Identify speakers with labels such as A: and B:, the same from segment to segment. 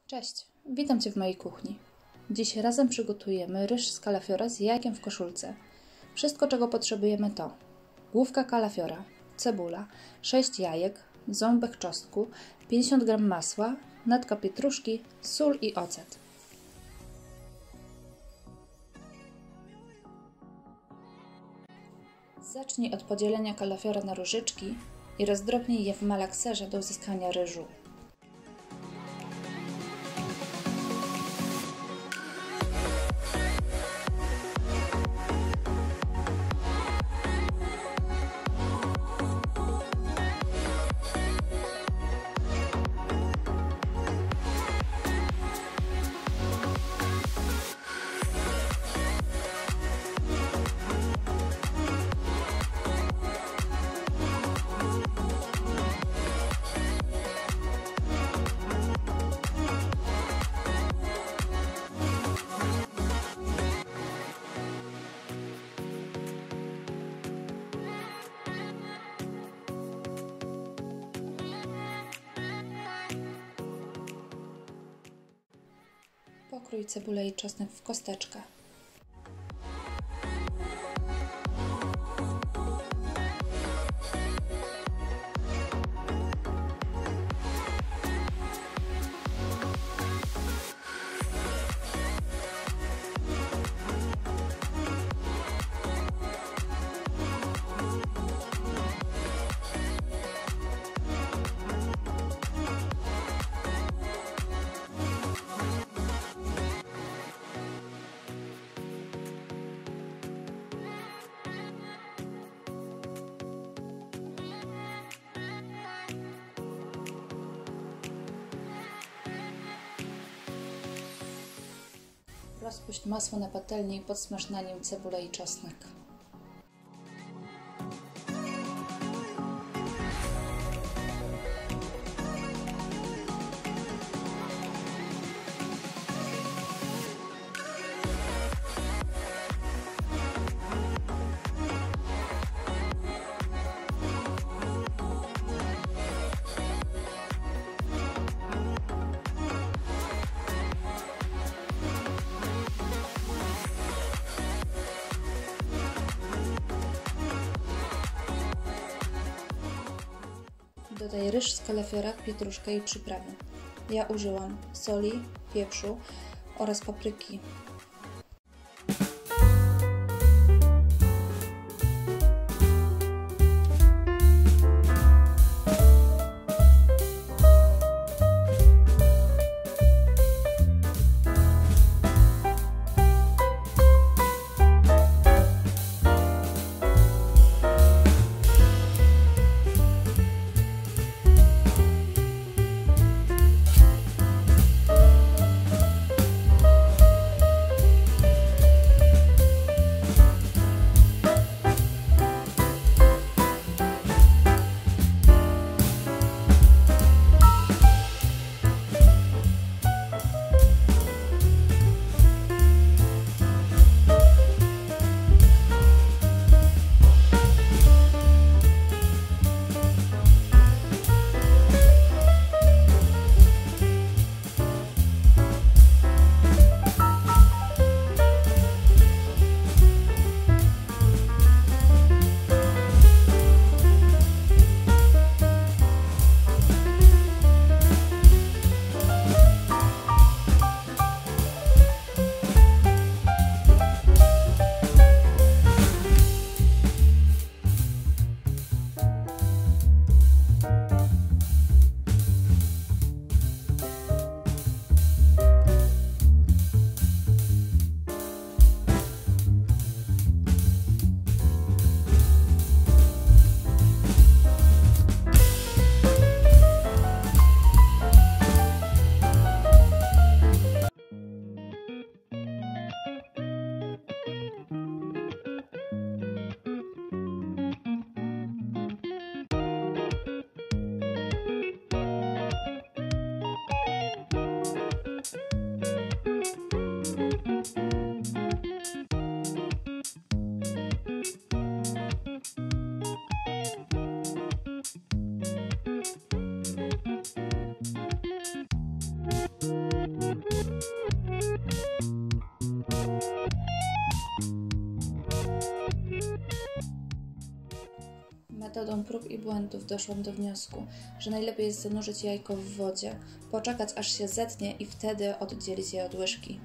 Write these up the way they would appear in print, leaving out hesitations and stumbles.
A: Cześć, witam Cię w mojej kuchni. Dziś razem przygotujemy ryż z kalafiora z jajkiem w koszulce. Wszystko, czego potrzebujemy to główka kalafiora, cebula, 6 jajek, ząbek czosnku, 50 g masła, natka pietruszki, sól i ocet. Zacznij od podzielenia kalafiora na różyczki i rozdrobnij je w malakserze do uzyskania ryżu. Pokrój cebulę i czosnek w kosteczkę. Rozpuść masło na patelni i podsmaż na nim cebulę i czosnek. Dodaj ryż z kalafiora, pietruszkę i przyprawy. Ja użyłam soli, pieprzu oraz papryki. błędów doszłam do wniosku, że najlepiej jest zanurzyć jajko w wodzie, poczekać aż się zetnie i wtedy oddzielić je od łyżki.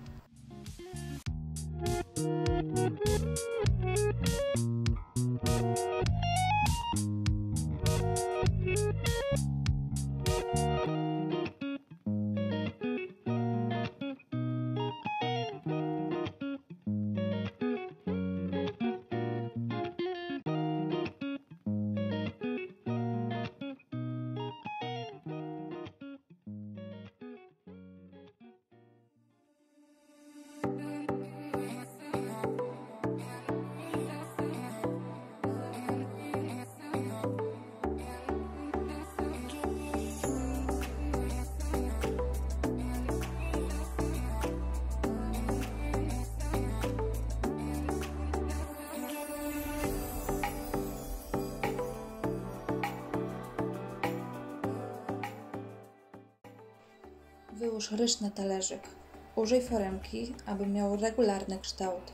A: Wyłóż ryż na talerzyk. Użyj foremki, aby miał regularny kształt.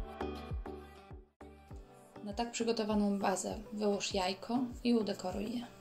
A: Na tak przygotowaną bazę wyłóż jajko i udekoruj je.